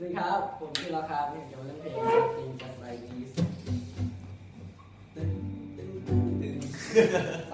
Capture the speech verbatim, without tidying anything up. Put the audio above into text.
วัสดีครับผมชื่อราคาเนี่ยจะมาเล่นเพลงเพลง Just Like This ตึ้งตึ้งตึ้งตึ้ง